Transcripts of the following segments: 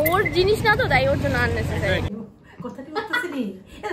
ওর জিনিস না তো, তাই ওর জন্য আননেসেসারি। কথাটি বলতেছিলি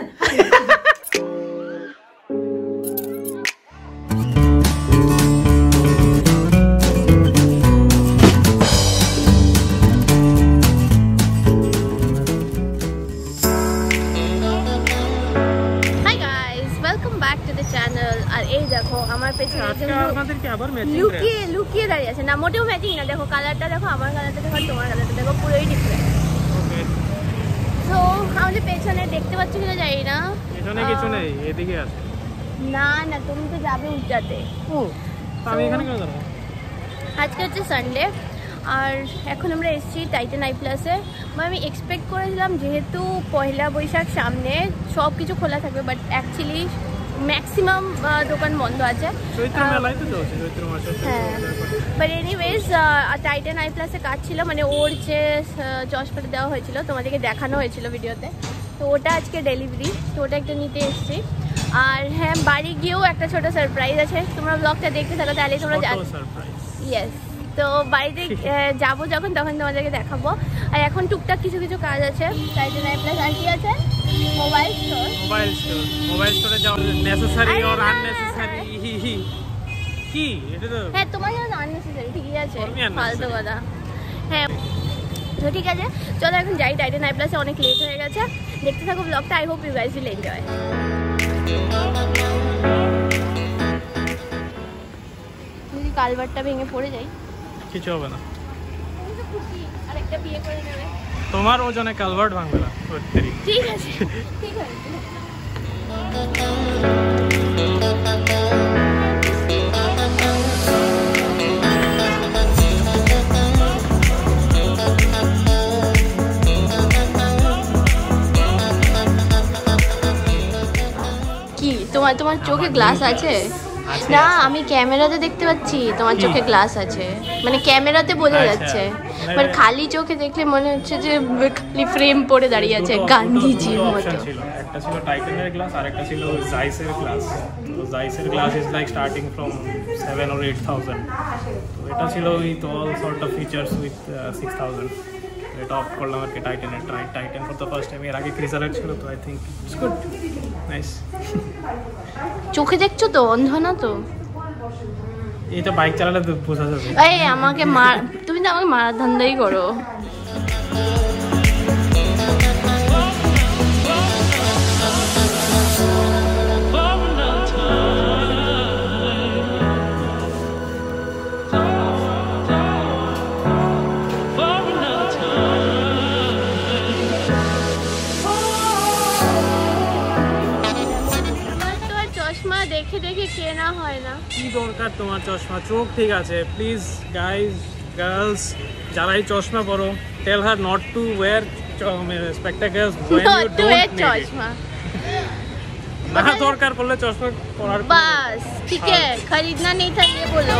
আমার পেছনে লুকিয়ে দাঁড়িয়ে আছে না, মোটেও ম্যাচিং না। দেখো কালারটা দেখো, আমার কালারটা দেখো, তোমার কালারটা দেখো, পুরোই ডিফারেন্ট। তো আমাদের পেছনে দেখতে পাচ্ছ কিনা জানি না, পেছনে কিছু নেই, এদিকে আছে। না না, তুমি তো যাবে উল্টাতে। আমি এখানে কেন দাঁড়াবো? আজকে হচ্ছে সানডে, আর এখন আমরা এসেছি টাইটান আই প্লাসে। আমি এক্সপেক্ট করেছিলাম যেহেতু পয়লা বৈশাখ সামনে সব কিছু খোলা থাকবে, বাট অ্যাকচুয়ালি ম্যাক্সিমাম দোকান বন্ধ আছে। হ্যাঁ, বাট এনিওয়েজ টাইটান আই প্লাসে কাজ ছিল, মানে ওর যে চশমাটা দেওয়া হয়েছিল তোমাদেরকে দেখানো হয়েছিল ভিডিওতে, তো ওটা আজকে ডেলিভারি, তো ওটা একটা নিতে এসেছি। আর হ্যাঁ, বাড়ি গিয়েও একটা ছোট সারপ্রাইজ আছে, তোমরা ব্লগটা দেখতে থাকো তাহলে তোমরা জানো। ইয়েস, তো বাড়িতে যাবো যখন তখন তোমাদেরকে দেখাবো। আর এখন টুকটাক কিছু কিছু কাজ আছে টাইটান আই প্লাস। আর কি আছে? মোবাইল স্টোরে যাও, নেসেসারি আর আননেসেসারি কি এটা তো হ্যাঁ তোমার জন্য আননেসেসারি, ঠিকই আছে, ফালতু কথা। হ্যাঁ তো ঠিক আছে, চলো এখন যাই টাইটান আই প্লাসে, অনেক লেট হয়ে গেছে। দেখতে থাকো ব্লগটা, I hope you guys will enjoy. যদি কালভারটা ভেঙে পড়ে যাই কিছু হবে না, আরেকটা বিয়ে করে নেবে। তোমার ওজনে কালভার্ট ভাঙবে না। ঠিক আছে, ঠিক আছে। কি তোমার চোখে গ্লাস আছে? না, আমি ক্যামেরাতে দেখতে পাচ্ছি তোমার চোখে গ্লাস আছে, মানে ক্যামেরাতে বোঝা যাচ্ছে, বাট খালি চোখে দেখলে মনে হচ্ছে যে খালি ফ্রেম পড়ে দাঁড়িয়ে আছে গান্ধীজির মতো। একটা ছিল টাইটানের গ্লাস আর একটা ছিল জাইসের গ্লাস। তো জাইসের glass is like starting from 7 or 8,000, তো এটা ছিল with all sort of features with 6,000। এটা অফ করলাম আর কি টাইটানের। Titan for the first time, এর আগে ক্রিজারের ছিল, তো I think it's good, nice. চোখে দেখছো তো, অন্ধ না তো? এই তো বাইক চালালে তো বোঝা যাবে। এই আমাকে তুমি তো আমাকে মারার ধান্দাই করো। দেখে দেখে কেনা হয় না, কি দরকার তোমার চশমা? চোখ ঠিক আছে, প্লিজ গাইজ গার্লস যারা এই চশমা পরো, tell her not to wear spectacles when you don't need চশমা। না দরকার পড়লে চশমা পরার বাস, ঠিক है, खरीदना नहीं था ये बोलो।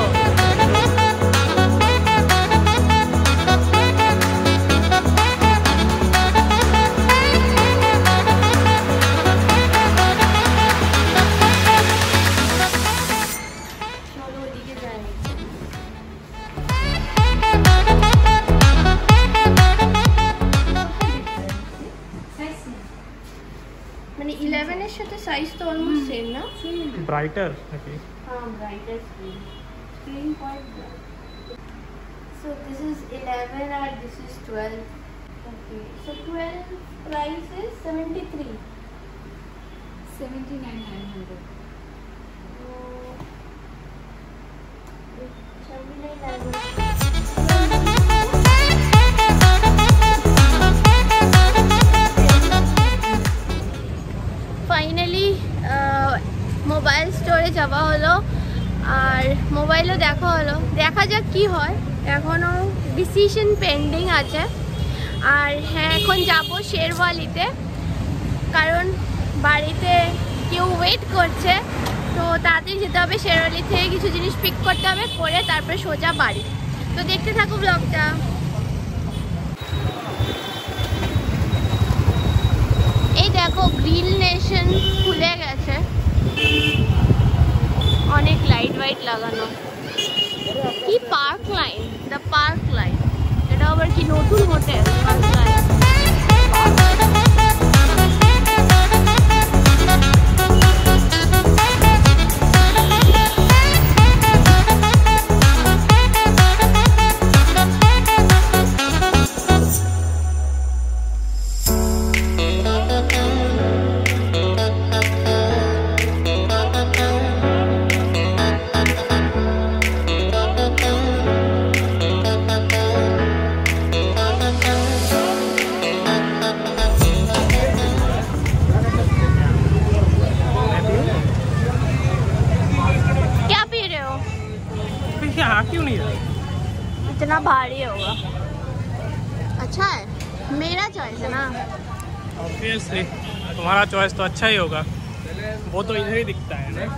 মানে 11 এর সাথে সাইজ তো অলমোস্ট সেম না? ব্রাইটার নাকি? হ্যাঁ, brighter screen quite bright. So this is 11 and this is 12. Okay, so 12 price is 73. 79,900. 79,900. Finally mobile স্টোরে যাওয়া হলো, আর মোবাইলও দেখা হলো, দেখা যাক কি হয়, এখনও ডিসিশন পেন্ডিং আছে। আর হ্যাঁ, এখন যাবো শেরওয়ালিতে, কারণ বাড়িতে কেউ ওয়েট করছে, তো তাড়াতাড়ি যেতে হবে। শেরওয়ালি থেকে কিছু জিনিস পিক করতে হবে, করে তারপরে সোজা বাড়ি। তো দেখতে থাকো ব্লগটা। এই দেখো গ্রিল নেশন খুলে গেছে, অনেক লাইট ওয়াইট লাগানো। কি park line, the park line, এটা আবার কি নতুন হোটেল? পার্ক লাইন क्यों नहीं है? इतना भारी होगा। अच्छा है, मेरा चॉइस है ना। ऑब्वियसली तुम्हारा चॉइस तो अच्छा ही होगा, वो तो इधर ही दिखता है ना।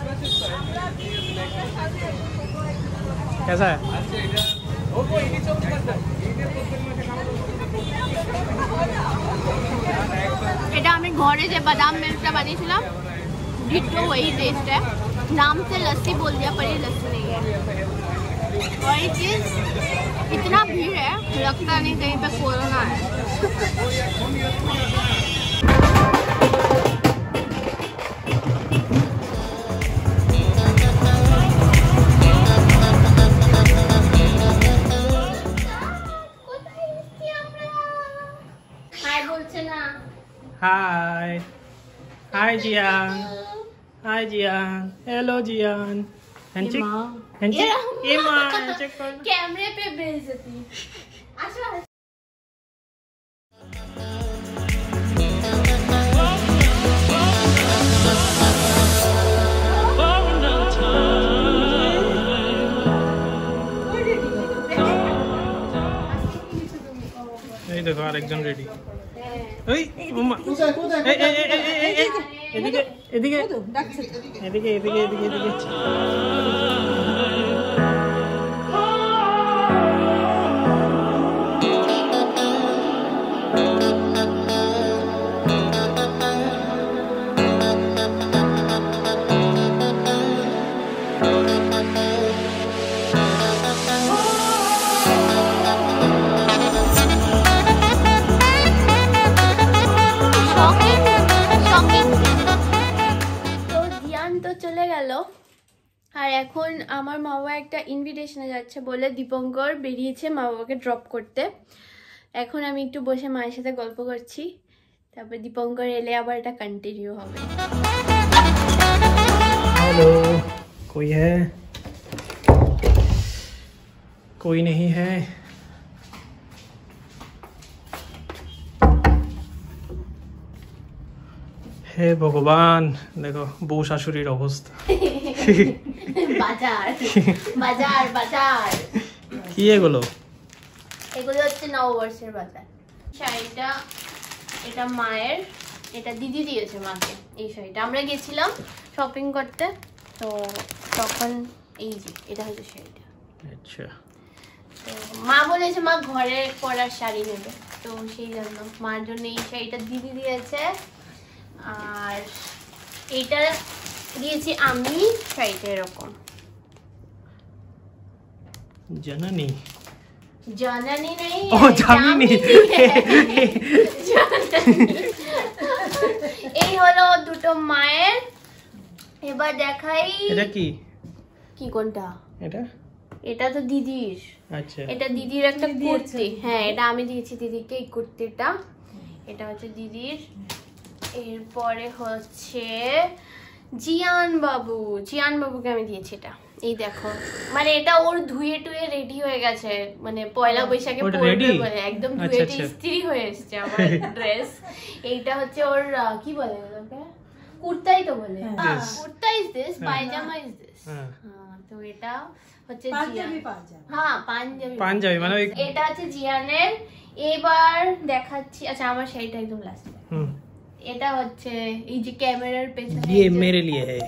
कैसा है? এটা আমি ঘরে যে বাদাম মিল্কটা বানিয়েছিলাম डिट्टो वही टेस्ट है। नाम से लस्सी बोल दिया पर ये लस्सी नहीं है। और ये चीज़ इतना भीड़ है, लगता नहीं कहीं पे कोरोना है। Hi hi Jiyan, hi Jiyan, hello Jiyan. Handshake handshake ये मां हैंडशेक कर। कैमरे पे बेइज्जती। अच्छा এই দেখো আরেকজন রেডি। ওই মামা এই এই এই এই এদিকে এদিকে এদিকে এদিকে এদিকে এদিকে। চলে গেল। আর এখন আমার মা বাবা একটা ইনভিটেশনে যাচ্ছে বলে দীপঙ্কর বেরিয়েছে মা বাবাকে ড্রপ করতে। এখন আমি একটু বসে মায়ের সাথে গল্প করছি, তারপর দীপঙ্কর এলে আবার এটা কন্টিনিউ হবে। हेलो, कोई है? कोई नहीं है। হে ভগবান, দেখো বউ শাশুড়ির অবস্থা। বাজার বাজার বাজার কি এগুলো? এগুলো হচ্ছে নববর্ষের বাজার। শাড়িটা এটা মায়ের, এটা দিদি দিয়েছে মাকে। এই শাড়িটা আমরা গেছিলাম শপিং করতে, তো তখন এই যে এটা হচ্ছে শাড়িটা। আচ্ছা, তো মা বলেছে মা ঘরে পরার শাড়ি নেবে, তো সেই জন্য মার জন্য এই শাড়িটা দিদি দিয়েছে। আর এইটা দিয়েছি আমি। শাড়িটা এরকম জানানি জানানি নেই, ও জামিনি। এই হলো দুটো মায়ের। এবার দেখাই এটা কি কি কোনটা? এটা এটা তো দিদির। আচ্ছা, এটা দিদির একটা কুর্তি। হ্যাঁ, এটা আমি দিয়েছি দিদিকে এই কুর্তিটা। এটা হচ্ছে দিদির। এরপরে হচ্ছে জিয়ান বাবুকে আমি দিয়েছি এটা। এই দেখো, মানে এটা ওর ধুয়ে টুয়ে রেডি হয়ে গেছে, মানে পয়লা বৈশাখে পরবে বলে একদম ধুয়ে ইস্ত্রি হয়ে এসেছে আমার ড্রেস। এইটা হচ্ছে ওর কি বলে ওকে? কুর্তাই তো বলে। Kurta is this, pyjama is this. হ্যাঁ, তো এটা হচ্ছে জিয়ান। হ্যাঁ, পাঞ্জাবি মানে এটা হচ্ছে জিয়ানের। এবার দেখাচ্ছি, আচ্ছা আমার শাড়িটা একদম লাস্টে। এটা হচ্ছে এই যে ক্যামেরার পেছনে, ये मेरे लिए है।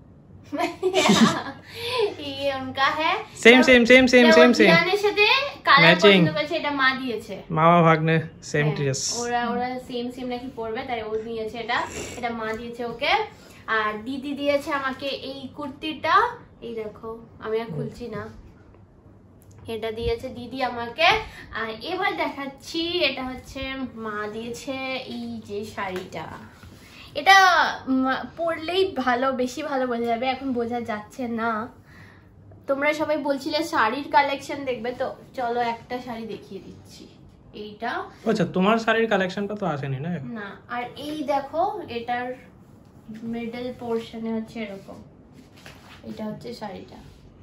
ये उनका है। सेम জিয়ানের সাথে কালার পছন্দ করেছে, এটা মা দিয়েছে। মামা ভাগ্নে সেম ড্রেস। ওরা সেম নাকি পরবে, তাই ও নিয়েছে এটা। এটা মা দিয়েছে ওকে। আর দিদি দিয়েছে আমাকে এই কুর্তিটা। এই দেখো, আমি আর খুলছি না, এটা দিয়েছে দিদি আমাকে। আর এবার দেখাচ্ছি, এটা হচ্ছে মা দিয়েছে এই যে শাড়িটা। এটা পরলেই ভালো, বেশি ভালো বোঝা যাবে, এখন বোঝা যাচ্ছে না। তোমরা সবাই বলছিলে শাড়ির কালেকশন দেখবে, তো চলো একটা শাড়ি দেখিয়ে দিচ্ছি। এইটা আচ্ছা, তোমার শাড়ির কালেকশনটা তো আসেনি না? না, আর এই দেখো এটার মিডল পোরশনে হচ্ছে এরকম, এটা হচ্ছে শাড়িটা।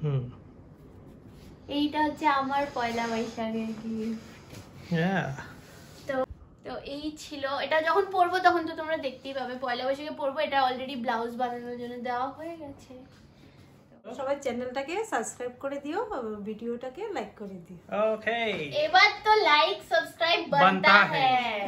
এইটা হচ্ছে আমার পয়লা বৈশাখের গিফট। তো এই ছিল, এটা যখন পরবো তখন তো তোমরা দেখতেই পাবে। পয়লা বৈশাখে পরবো, এটা অলরেডি ব্লাউজ বানানোর জন্য দেওয়া হয়ে গেছে। সবাই চ্যানেলটাকে সাবস্ক্রাইব করে দিও, ভিডিওটাকে লাইক করে দিও। ওকে, এবার তো লাইক সাবস্ক্রাইব বানতা হ্যায়।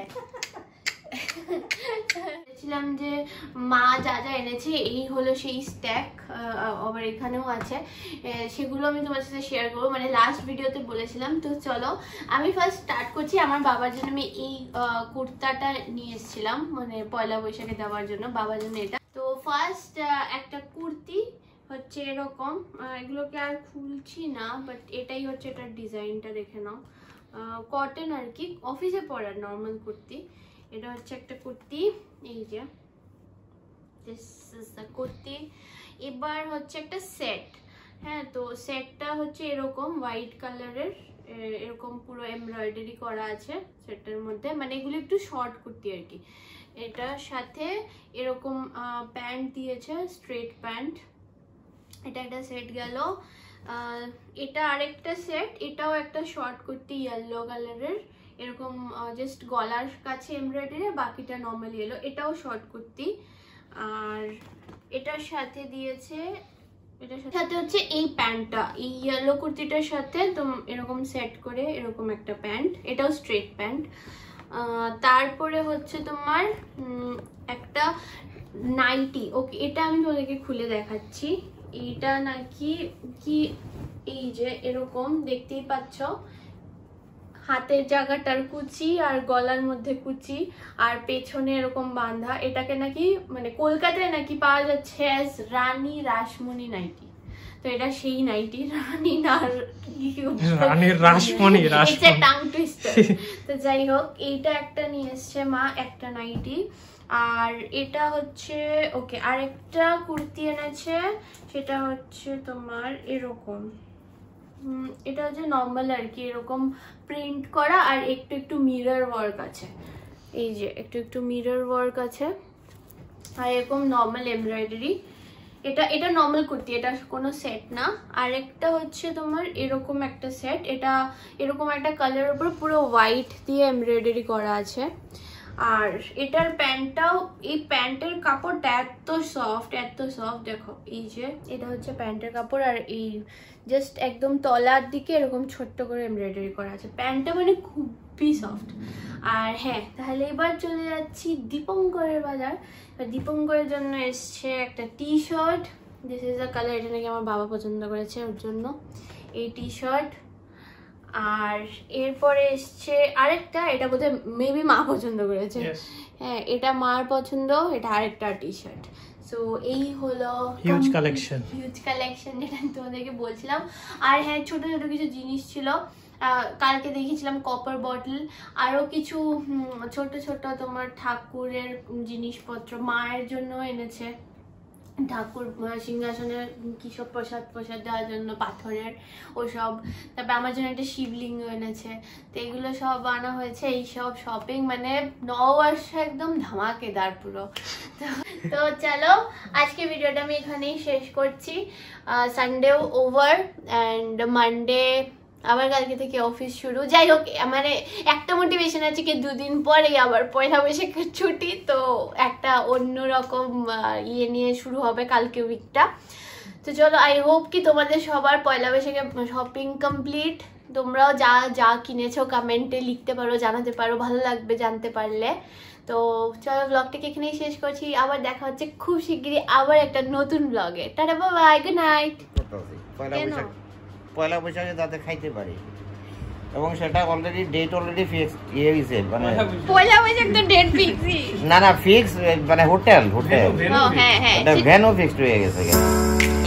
বলেছিলাম যে মা যা যা এনেছে এই হলো সেই স্ট্যাক, আবার এখানেও আছে, সেগুলো আমি তোমার সাথে শেয়ার করবো, মানে লাস্ট ভিডিওতে বলেছিলাম। তো চলো আমি ফার্স্ট স্টার্ট করছি। আমার বাবার জন্য আমি এই কুর্তাটা নিয়ে এসেছিলাম, মানে পয়লা বৈশাখে দেওয়ার জন্য বাবার জন্য এটা। তো ফার্স্ট একটা কুর্তি হচ্ছে এরকম, এগুলোকে আর খুলছি না, বাট এটাই হচ্ছে এটার ডিজাইনটা, দেখে নাও। কটন আর কি, অফিসে পরার নর্মাল কুর্তি। এটা হচ্ছে একটা কুর্তি, এই যে দিস ইজ দ্য কুর্তি। এবার হচ্ছে একটা সেট, হ্যাঁ, তো সেটটা হচ্ছে এরকম হোয়াইট কালারের, এরকম পুরো এমব্রয়ডারি করা আছে সেটটার মধ্যে, মানে এগুলো একটু শর্ট কুর্তি আর কি। এটার সাথে এরকম প্যান্ট দিয়েছে, স্ট্রেট প্যান্ট। এটা একটা সেট গেল। এটা আরেকটা সেট, এটাও একটা শর্ট কুর্তি ইয়েলো কালারের, এরকম জাস্ট গলার কাছে এমব্রয়ডারি, বাকিটা নর্মাল ইয়েলো। এটাও শর্ট কুর্তি। আর এটার সাথে দিয়েছে, এটার সাথে হচ্ছে এই প্যান্টটা, এই ইয়েলো কুর্তিটার সাথে তো এরকম সেট করে এরকম একটা প্যান্ট, এটাও স্ট্রেট প্যান্ট। তারপরে হচ্ছে তোমার একটা নাইটি। ওকে, এটা আমি তোমাদেরকে খুলে দেখাচ্ছি। এইটা নাকি কি, এই যে এরকম দেখতেই পাচ্ছ, হাতের জায়গাটার কুচি আর গলার মধ্যে কুচি আর পেছনে এরকম বাঁধা। এটাকে নাকি মানে কলকাতায় নাকি পাওয়া যাচ্ছে অ্যাজ রানী রাসমণি নাইটি। তো এটা সেই নাইটি, রানীর রাসমণি, টাং টুইস্টার। তো যাই হোক, এইটা একটা নিয়ে এসছে মা, একটা নাইটি। আর এটা হচ্ছে ওকে, আরেকটা কুর্তি এনেছে, সেটা হচ্ছে তোমার এরকম, এটা হচ্ছে নর্মাল আর কি, এরকম প্রিন্ট করা আর একটু একটু মিরর ওয়ার্ক আছে, এই যে একটু একটু মিরর ওয়ার্ক আছে, আর এরকম নর্মাল এমব্রয়ডারি। এটা নর্মাল কুর্তি, এটা কোনো সেট না। আর একটা হচ্ছে তোমার এরকম একটা সেট, এটা এরকম একটা কালারের উপর পুরো হোয়াইট দিয়ে এমব্রয়ডারি করা আছে। আর এটার প্যান্টটাও, এই প্যান্টের কাপড়টা এত সফট, এত সফট, দেখো এই যে এটা হচ্ছে প্যান্টের কাপড়, আর এই জাস্ট একদম তলার দিকে এরকম ছোট্ট করে এমব্রয়ডারি করা আছে। প্যান্টটা মানে খুবই সফট। আর হ্যাঁ, তাহলে এবার চলে যাচ্ছি দীপঙ্করের বাজার। দীপঙ্করের জন্য এসছে একটা T shirt, this is the colour, এটা নাকি আমার বাবা পছন্দ করেছে, ওর জন্য এই টি শার্ট। আর এরপরে এসছে আরেকটা, এটা বোধহয় মেবি মা পছন্দ করেছে, হ্যাঁ এটা মার পছন্দ, এটা আরেকটা টি শার্ট। সো এই হলো হিউজ কালেকশন যেটা আমি তোমাদেরকে বলছিলাম। আর হ্যাঁ, ছোট ছোট কিছু জিনিস ছিল, কালকে দেখেছিলাম কপার বটল, আরো কিছু ছোট ছোট তোমার ঠাকুরের জিনিসপত্র, মায়ের জন্য এনেছে, ঠাকুর সিংহাসনের কিসব প্রসাদ দেওয়ার জন্য পাথরের ওসব। তারপর আমার জন্য একটা শিবলিঙ্গ এনেছে। তো এগুলো সব আনা হয়েছে, এইসব শপিং মানে নববর্ষ একদম ধামাকেদার পুরো। তো চলো আজকে ভিডিওটা আমি এখানেই শেষ করছি। সানডেও ওভার অ্যান্ড মানডে আবার কালকে থেকে অফিস শুরু। যাই হোক, মানে একটা মোটিভেশন আছে কি দুদিন পরেই আবার পয়লা বৈশাখের ছুটি, তো একটা অন্যরকম ইয়ে নিয়ে শুরু হবে কালকে উইকটা। তো চলো, আই হোপ কি তোমাদের সবার পয়লা বৈশাখে শপিং কমপ্লিট। তোমরাও যা যা কিনেছো কমেন্টে লিখতে পারো, জানাতে পারো, ভালো লাগবে জানতে পারলে। তো চলো, ব্লগটাকে এখানেই শেষ করছি। আবার দেখা হচ্ছে খুব শিগগিরই আবার একটা নতুন ব্লগে। Tata, bye bye, good night. পয়লা বৈশাখে যাতে খাইতে পারি, এবং সেটা অলরেডি ডেট অলরেডি ফিক্সড হয়ে গেছে, মানে পয়লা বৈশাখ তো ডেট ফিক্সই না ফিক্স, মানে হোটেল হ্যাঁ হ্যাঁ, ভ্যানও ফিক্সড হয়ে গেছে।